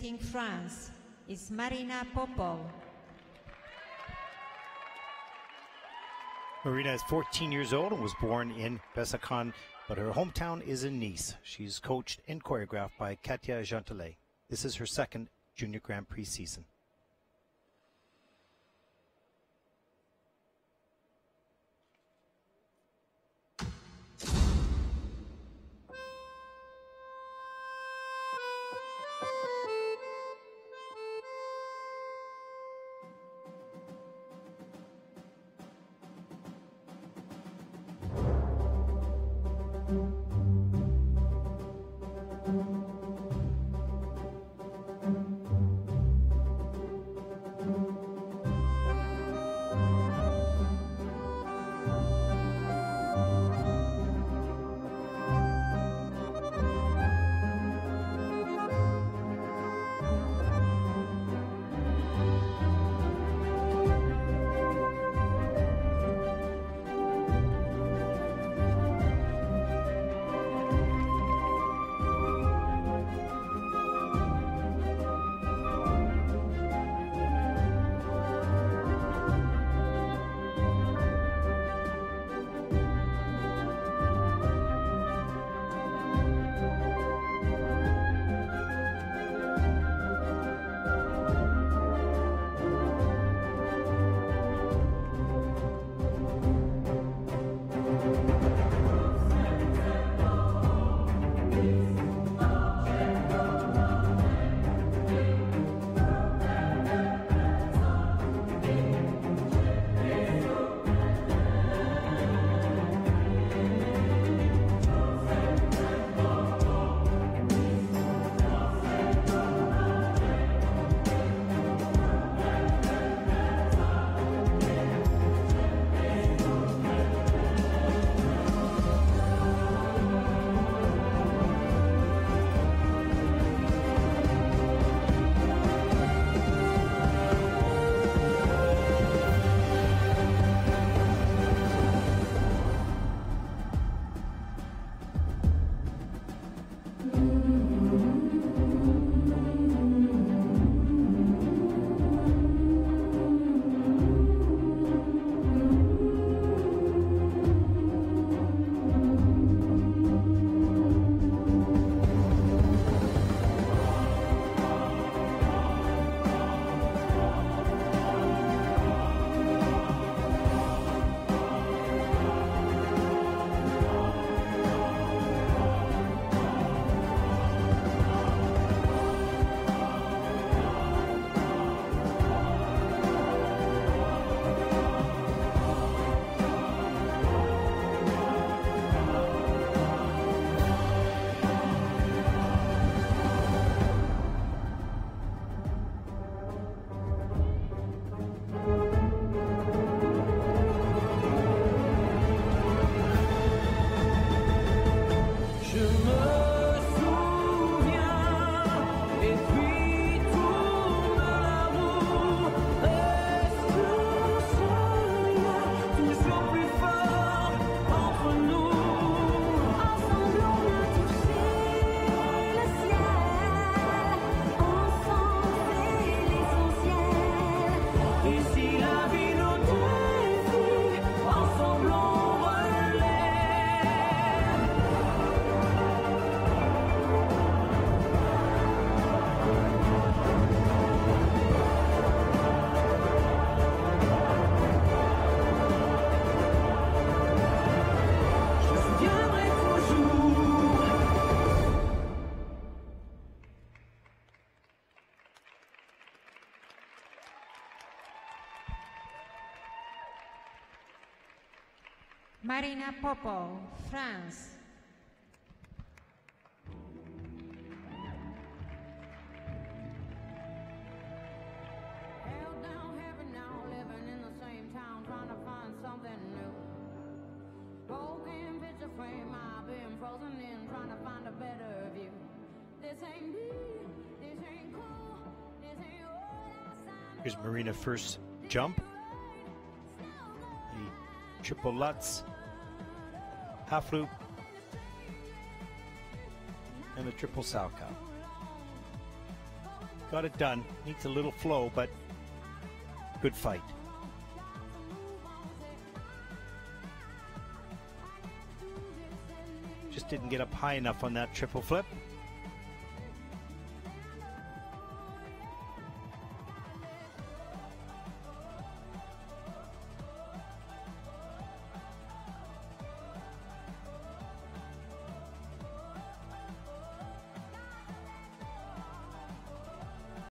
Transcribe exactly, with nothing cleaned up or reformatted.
representing France is Marina POPOV. Marina is fourteen years old and was born in Besançon, but her hometown is in Nice. She's coached and choreographed by Katia Gentelet. This is her second Junior Grand Prix season. Marina POPOV, France. Held down heaven now, living in the same town, trying to find something new. Broken picture frame, I've been frozen in, trying to find a better view. This ain't me, this ain't cool, this ain't what I signed. Here's Marina's first jump. The triple Lutz, half loop, and the triple Salchow. got it done. Needs a little flow, but good fight. Just didn't get up high enough on that triple flip.